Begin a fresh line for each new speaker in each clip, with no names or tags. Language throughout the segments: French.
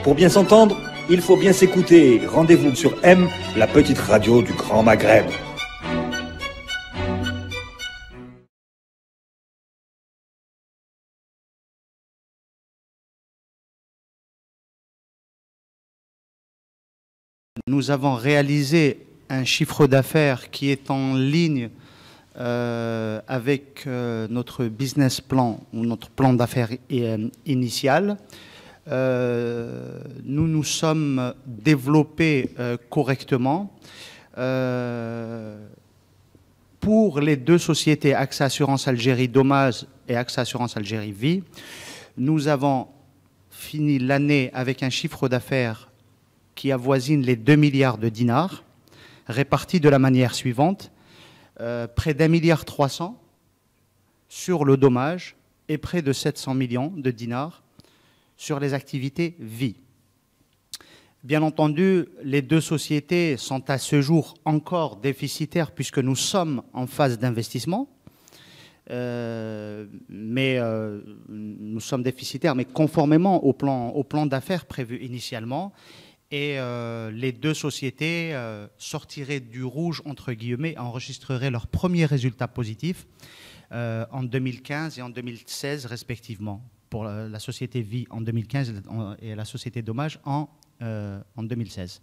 Pour bien s'entendre, il faut bien s'écouter. Rendez-vous sur M, la petite radio du Grand Maghreb.
Nous avons réalisé un chiffre d'affaires qui est en ligne avec notre business plan ou notre plan d'affaires initial. Nous nous sommes développés correctement. Pour les deux sociétés AXA Assurance Algérie Dommages et AXA Assurance Algérie Vie, nous avons fini l'année avec un chiffre d'affaires qui avoisine les 2 milliards de dinars, répartis de la manière suivante, près d'1,3 milliard sur le dommage et près de 700 millions de dinars sur les activités vie. Bien entendu, les deux sociétés sont à ce jour encore déficitaires puisque nous sommes en phase d'investissement. Nous sommes déficitaires, mais conformément au plan d'affaires prévu initialement. Et les deux sociétés sortiraient du rouge, entre guillemets, enregistreraient leurs premiers résultats positifs en 2015 et en 2016 respectivement, pour la société Vie en 2015 et la société Dommages en 2016.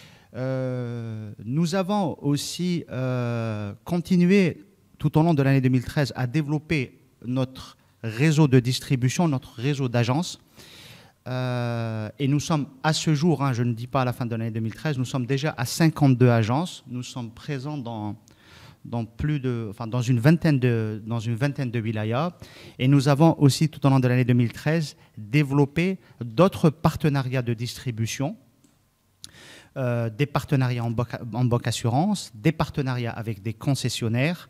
Nous avons aussi continué tout au long de l'année 2013 à développer notre réseau de distribution, notre réseau d'agences. Et nous sommes à ce jour, je ne dis pas à la fin de l'année 2013, nous sommes déjà à 52 agences. Nous sommes présents dans une vingtaine de wilayas. Et nous avons aussi, tout au long de l'année 2013, développé d'autres partenariats de distribution, des partenariats en banque assurance, des partenariats avec des concessionnaires,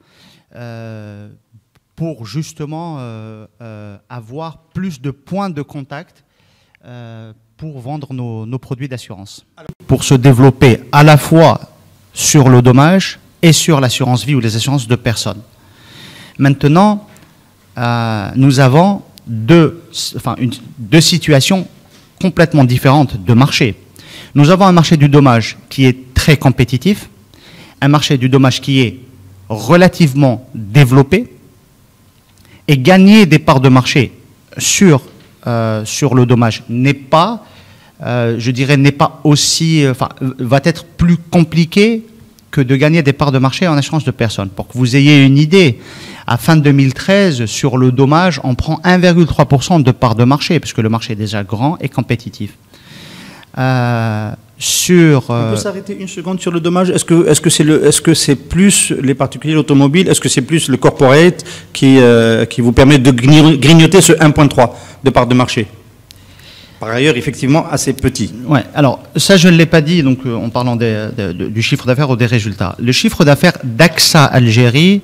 pour justement avoir plus de points de contact pour vendre nos produits d'assurance. Pour se développer à la fois sur le dommage et sur l'assurance vie ou les assurances de personnes. Maintenant, nous avons deux situations complètement différentes de marché. Nous avons un marché du dommage qui est très compétitif, un marché du dommage qui est relativement développé, et gagner des parts de marché sur le dommage n'est pas, je dirais, n'est pas aussi, va être plus compliqué que de gagner des parts de marché en assurance de personnes. Pour que vous ayez une idée, à fin 2013, sur le dommage, on prend 1,3% de parts de marché, puisque le marché est déjà grand et compétitif. On
peut s'arrêter une seconde sur le dommage. Est-ce que c'est plus les particuliers, l'automobile? Est-ce que c'est plus le corporate qui vous permet de grignoter ce 1,3 de part de marché? Par ailleurs, effectivement, assez petit.
Ouais. Alors ça, je ne l'ai pas dit. Donc, en parlant du chiffre d'affaires ou des résultats, le chiffre d'affaires d'AXA Algérie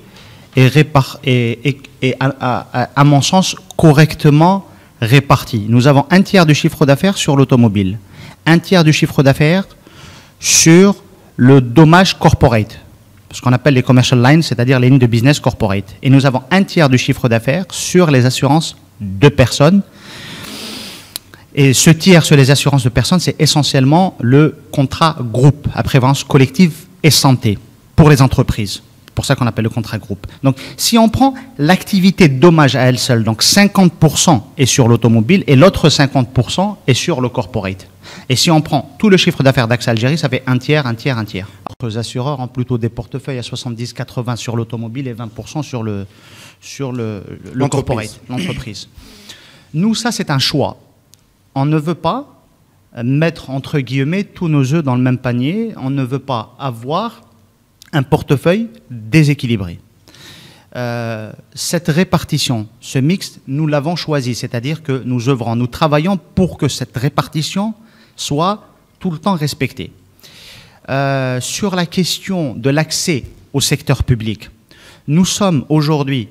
est à mon sens correctement réparti. Nous avons un tiers du chiffre d'affaires sur l'automobile, un tiers du chiffre d'affaires sur le dommage corporate, ce qu'on appelle les commercial lines, c'est-à-dire les lignes de business corporate. Et nous avons un tiers du chiffre d'affaires sur les assurances de personnes. Et ce tiers sur les assurances de personnes, c'est essentiellement le contrat groupe à prévoyance collective et santé pour les entreprises. C'est pour ça qu'on appelle le contrat groupe. Donc, si on prend l'activité dommage à elle seule, donc 50% est sur l'automobile et l'autre 50% est sur le corporate. Et si on prend tout le chiffre d'affaires d'AXA Algérie, ça fait un tiers, un tiers, un tiers. Les assureurs ont plutôt des portefeuilles à 70-80 sur l'automobile et 20% sur le corporate, l'entreprise. Nous, ça, c'est un choix. On ne veut pas mettre, entre guillemets, tous nos œufs dans le même panier. On ne veut pas avoir un portefeuille déséquilibré. Cette répartition, ce mix, nous l'avons choisi, c'est-à-dire que nous œuvrons, nous travaillons pour que cette répartition soit tout le temps respectée. Sur la question de l'accès au secteur public, nous sommes aujourd'hui,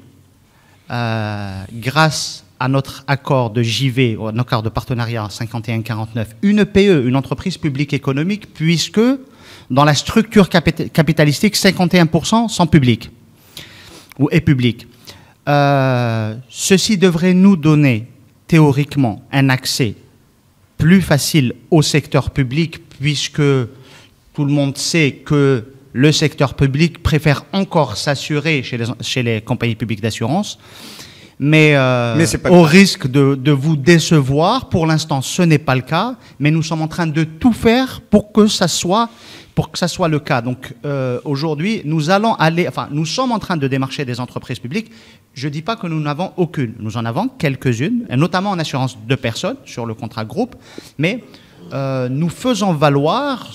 grâce à notre accord de JV, ou à notre accord de partenariat 5149, une PE, une entreprise publique économique, puisque dans la structure capitalistique, 51% sont publics ou est public. Ceci devrait nous donner théoriquement un accès plus facile au secteur public, puisque tout le monde sait que le secteur public préfère encore s'assurer chez les compagnies publiques d'assurance. Mais au risque de vous décevoir, pour l'instant, ce n'est pas le cas. Mais nous sommes en train de tout faire pour que ça soit le cas. Donc aujourd'hui, nous sommes en train de démarcher des entreprises publiques. Je ne dis pas que nous n'avons aucune. Nous en avons quelques-unes, notamment en assurance de personnes sur le contrat groupe. Mais nous faisons valoir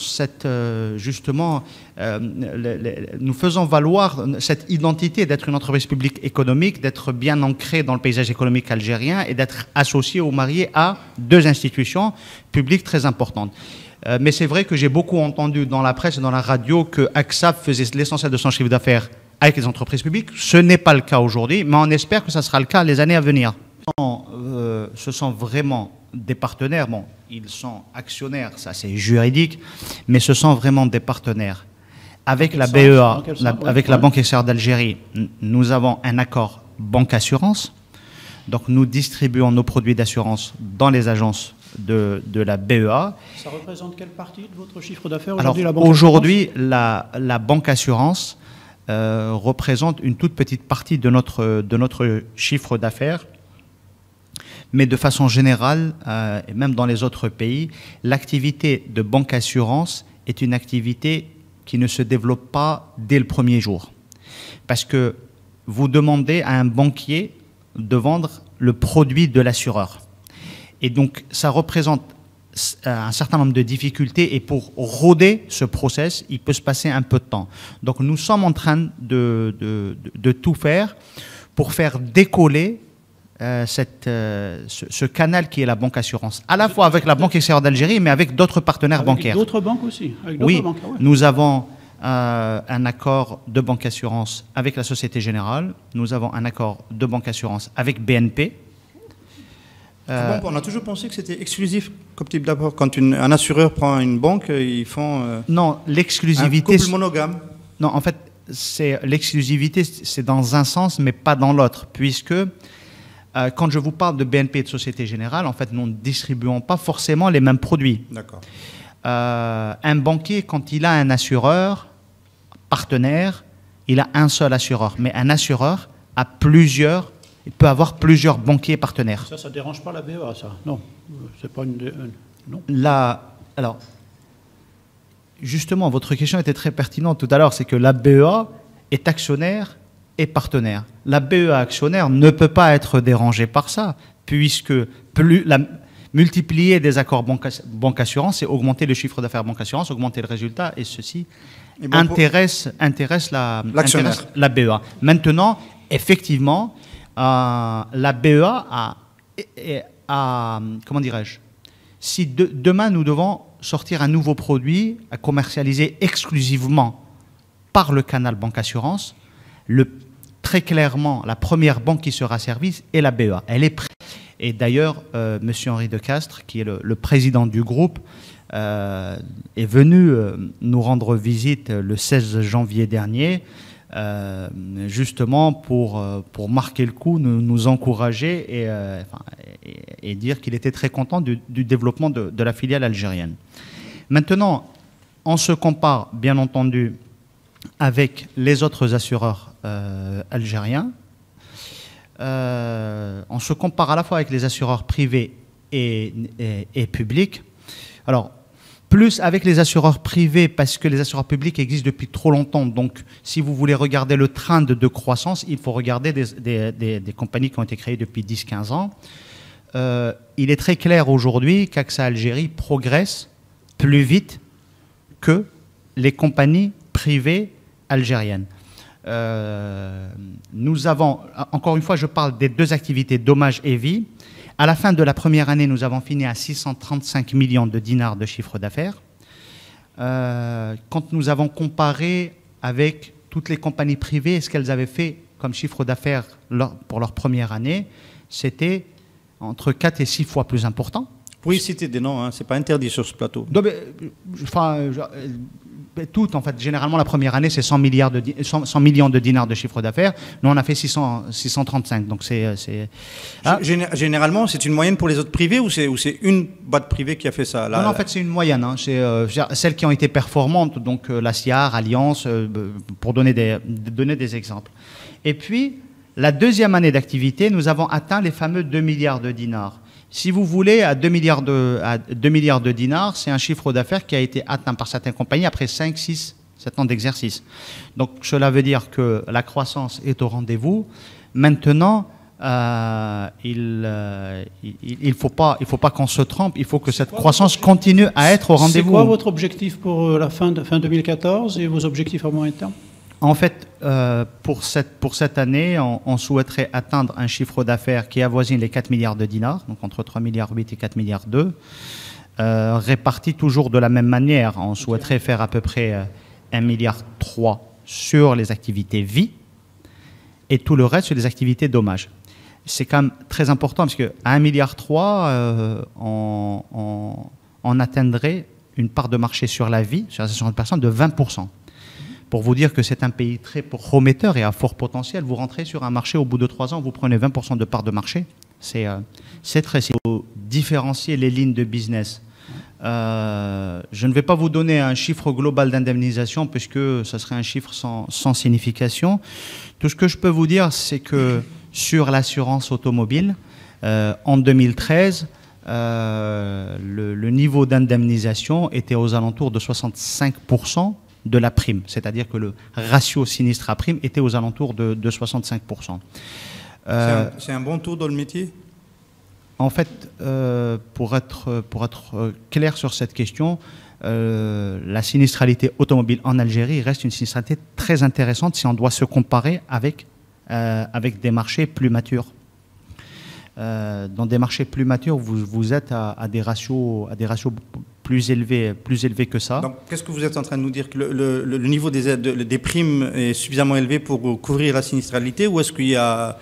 nous faisons valoir cette identité d'être une entreprise publique économique, d'être bien ancrée dans le paysage économique algérien et d'être associée ou mariée à deux institutions publiques très importantes. Mais c'est vrai que j'ai beaucoup entendu dans la presse et dans la radio que AXAP faisait l'essentiel de son chiffre d'affaires avec les entreprises publiques. Ce n'est pas le cas aujourd'hui, mais on espère que ça sera le cas les années à venir. Ce sont vraiment des partenaires. Bon, ils sont actionnaires, ça c'est juridique, mais ce sont vraiment des partenaires. Avec la BEA, avec la Banque extérieure d'Algérie, nous avons un accord banque-assurance. Donc nous distribuons nos produits d'assurance dans les agences de la BEA.
Ça représente quelle partie de votre chiffre d'affaires
aujourd'hui? La banque assurance représente une toute petite partie de notre chiffre d'affaires. Mais de façon générale, et même dans les autres pays, l'activité de banque assurance est une activité qui ne se développe pas dès le premier jour. Parce que vous demandez à un banquier de vendre le produit de l'assureur. Et donc, ça représente un certain nombre de difficultés et pour rôder ce process, il peut se passer un peu de temps. Donc, nous sommes en train de tout faire pour faire décoller ce canal qui est la banque assurance, à la fois avec la Banque extérieure d'Algérie, mais avec d'autres partenaires bancaires.
D'autres banques aussi
Oui, banques, ouais. Nous avons un accord de banque assurance avec la Société Générale, nous avons un accord de banque assurance avec BNP.
On a toujours pensé que c'était exclusif comme type d'apport. Quand un assureur prend une banque, ils font
non, l'exclusivité,
un couple monogame.
Non, en fait, l'exclusivité, c'est dans un sens, mais pas dans l'autre, puisque quand je vous parle de BNP et de Société Générale, en fait, nous ne distribuons pas forcément les mêmes produits.
D'accord.
Un banquier, quand il a un assureur partenaire, il a un seul assureur. Mais un assureur a il peut avoir plusieurs banquiers partenaires.
Ça ne dérange pas la BEA, ça? Non, c'est pas non.
Alors, justement, votre question était très pertinente tout à l'heure, c'est que la BEA est actionnaire et partenaire. La BEA actionnaire ne peut pas être dérangée par ça, puisque multiplier des accords banque-assurance, c'est augmenter le chiffre d'affaires banque-assurance, augmenter le résultat, et ceci intéresse la BEA. Maintenant, effectivement, la BEA a comment dirais-je, si demain nous devons sortir un nouveau produit à commercialiser exclusivement par le canal banque-assurance, très clairement, la première banque qui sera servie est la BEA. Elle est prête. Et d'ailleurs, M. Henri de Castres, qui est le président du groupe, est venu nous rendre visite le 16 janvier dernier, justement pour marquer le coup, nous encourager et dire qu'il était très content du développement de la filiale algérienne. Maintenant, on se compare, bien entendu, avec les autres assureurs algériens. On se compare à la fois avec les assureurs privés et publics. Alors, plus avec les assureurs privés parce que les assureurs publics existent depuis trop longtemps. Donc, si vous voulez regarder le trend de croissance, il faut regarder des compagnies qui ont été créées depuis 10-15 ans. Il est très clair aujourd'hui qu'AXA Algérie progresse plus vite que les compagnies privées algériennes. Nous avons, encore une fois, je parle des deux activités dommages et vie. À la fin de la première année, nous avons fini à 635 millions de dinars de chiffre d'affaires. Quand nous avons comparé avec toutes les compagnies privées, ce qu'elles avaient fait comme chiffre d'affaires pour leur première année, c'était entre 4 et 6 fois plus important.
Vous pouvez citer des noms, hein, ce n'est pas interdit sur ce plateau.
Non, mais, Tout, en fait, généralement, la première année, c'est 100 millions de dinars de chiffre d'affaires. Nous, on a fait 635. Donc,
Généralement, c'est une moyenne pour les autres privés ou c'est une boîte privée qui a fait ça là,
Non, en fait, c'est une moyenne. Hein. C'est celles qui ont été performantes, donc la SIAR, Alliance, pour donner des exemples. Et puis, la deuxième année d'activité, nous avons atteint les fameux 2 milliards de dinars. Si vous voulez, à 2 milliards de dinars, c'est un chiffre d'affaires qui a été atteint par certaines compagnies après 5, 6, 7 ans d'exercice. Donc, cela veut dire que la croissance est au rendez-vous. Maintenant, il ne faut pas qu'on se trompe, il faut que cette croissance continue à être au rendez-vous.
C'est quoi votre objectif pour la fin 2014 et vos objectifs à moyen terme?
En fait, pour cette année, on souhaiterait atteindre un chiffre d'affaires qui avoisine les 4 milliards de dinars, donc entre 3 milliards 8 et 4 milliards 2, répartis toujours de la même manière. On souhaiterait faire à peu près 1 milliard 3 sur les activités vie et tout le reste sur les activités dommages. C'est quand même très important parce qu'à 1 milliard 3, on atteindrait une part de marché sur la vie, sur la gestion de personnes, de 20%. Pour vous dire que c'est un pays très prometteur et à fort potentiel, vous rentrez sur un marché, au bout de 3 ans, vous prenez 20% de part de marché. C'est très simple. Il faut différencier les lignes de business. Je ne vais pas vous donner un chiffre global d'indemnisation puisque ce serait un chiffre sans signification. Tout ce que je peux vous dire, c'est que sur l'assurance automobile, en 2013, le niveau d'indemnisation était aux alentours de 65% de la prime, c'est-à-dire que le ratio sinistre à prime était aux alentours de 65%.
C'est un bon taux dans le métier?
En fait, pour être clair sur cette question, la sinistralité automobile en Algérie reste une sinistralité très intéressante si on doit se comparer avec des marchés plus matures. Dans des marchés plus matures, vous êtes à des ratios plus élevés que ça.
Donc, qu'est-ce que vous êtes en train de nous dire? Que le niveau des primes est suffisamment élevé pour couvrir la sinistralité, ou est-ce qu'il y a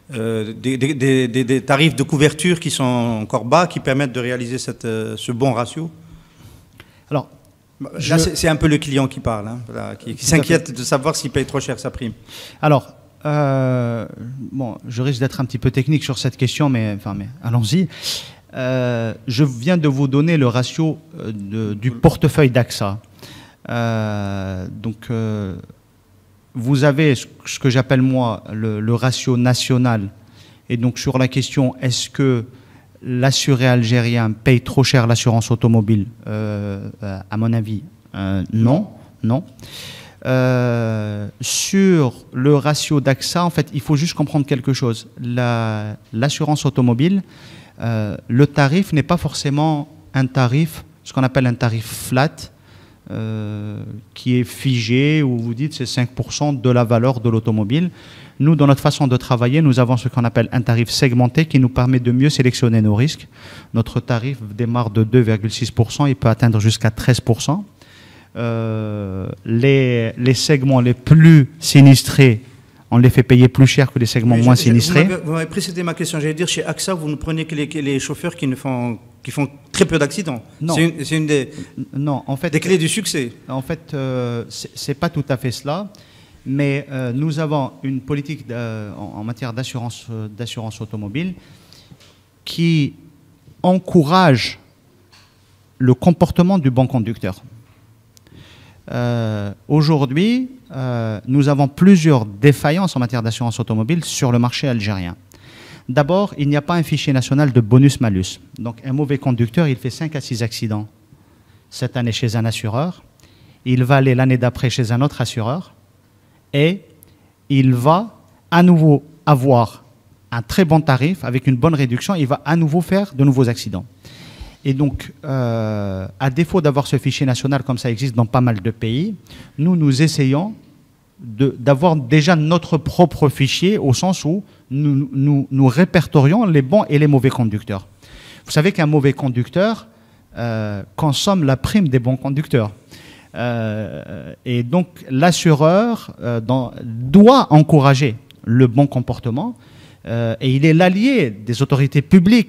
des tarifs de couverture qui sont encore bas, qui permettent de réaliser ce bon ratio?
Alors,
là, c'est un peu le client qui parle, hein, voilà, qui s'inquiète de savoir s'il paye trop cher sa prime.
Alors, bon, je risque d'être un petit peu technique sur cette question, mais allons-y. Je viens de vous donner le ratio du portefeuille d'AXA. Donc, vous avez ce que j'appelle moi le ratio national. Et donc, sur la question, est-ce que l'assuré algérien paye trop cher l'assurance automobile? À mon avis, non. Sur le ratio d'AXA, en fait, il faut juste comprendre quelque chose. L'assurance automobile, le tarif n'est pas forcément un tarif, ce qu'on appelle un tarif flat, qui est figé, où vous dites c'est 5% de la valeur de l'automobile. Nous, dans notre façon de travailler, nous avons ce qu'on appelle un tarif segmenté qui nous permet de mieux sélectionner nos risques. Notre tarif démarre de 2,6%, il peut atteindre jusqu'à 13%. Les segments les plus sinistrés, on les fait payer plus cher que les segments moins sinistrés.
Vous m'avez précédé ma question. J'allais dire, chez AXA, vous ne prenez que les chauffeurs qui font très peu d'accidents.
Non.
C'est une des clés du succès.
En fait, c'est pas tout à fait cela. Mais nous avons une politique en matière d'assurance automobile qui encourage le comportement du bon conducteur. Aujourd'hui, nous avons plusieurs défaillances en matière d'assurance automobile sur le marché algérien. D'abord, il n'y a pas un fichier national de bonus-malus. Donc, un mauvais conducteur, il fait 5 à 6 accidents cette année chez un assureur. Il va aller l'année d'après chez un autre assureur. Et il va à nouveau avoir un très bon tarif avec une bonne réduction. Il va à nouveau faire de nouveaux accidents. Et donc, à défaut d'avoir ce fichier national comme ça existe dans pas mal de pays, nous essayons d'avoir déjà notre propre fichier au sens où nous répertorions les bons et les mauvais conducteurs. Vous savez qu'un mauvais conducteur consomme la prime des bons conducteurs. Et donc, l'assureur doit encourager le bon comportement et il est l'allié des autorités publiques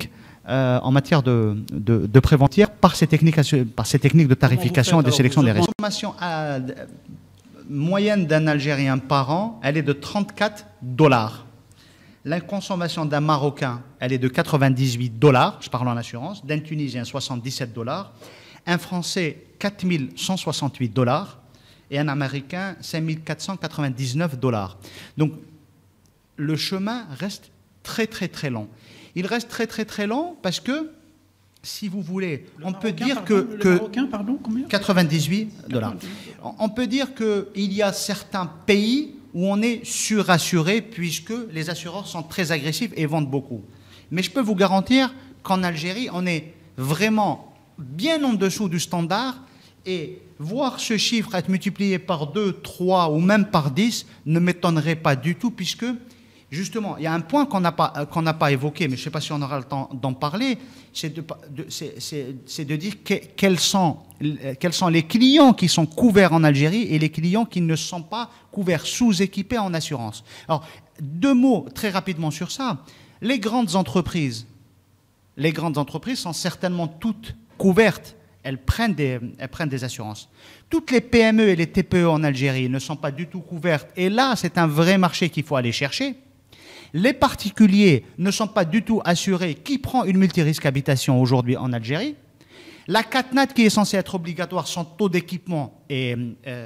en matière de préventive par ces techniques de tarification et de sélection des réseaux. La consommation moyenne d'un Algérien par an, elle est de 34 $. La consommation d'un Marocain, elle est de 98 $, je parle en assurance, d'un Tunisien 77 $, un Français 4 168 $, et un Américain 5 499 $. Donc le chemin reste très très très long. Il reste très très très long parce que, si vous voulez, on peut dire que...
Le Marocain, pardon, combien ?
98 $. On peut dire qu'il y a certains pays où on est surassuré puisque les assureurs sont très agressifs et vendent beaucoup. Mais je peux vous garantir qu'en Algérie, on est vraiment bien en dessous du standard, et voir ce chiffre être multiplié par 2, 3 ou même par 10 ne m'étonnerait pas du tout, puisque justement, il y a un point qu'on n'a pas évoqué, mais je ne sais pas si on aura le temps d'en parler, c'est de dire quels sont les clients qui sont couverts en Algérie et les clients qui ne sont pas couverts, sous-équipés en assurance. Alors, 2 mots très rapidement sur ça. Les grandes entreprises sont certainement toutes couvertes. Elles prennent des assurances. Toutes les PME et les TPE en Algérie ne sont pas du tout couvertes. Et là, c'est un vrai marché qu'il faut aller chercher. Les particuliers ne sont pas du tout assurés. Qui prend une multirisque habitation aujourd'hui en Algérie? La CatNat, qui est censée être obligatoire, son taux d'équipement est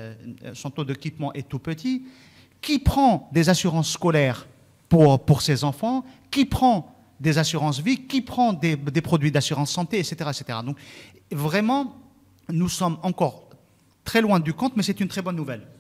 tout petit. Qui prend des assurances scolaires pour ses enfants? Qui prend des assurances vie? Qui prend des produits d'assurance santé, etc., etc. Donc, vraiment, nous sommes encore très loin du compte, mais c'est une très bonne nouvelle.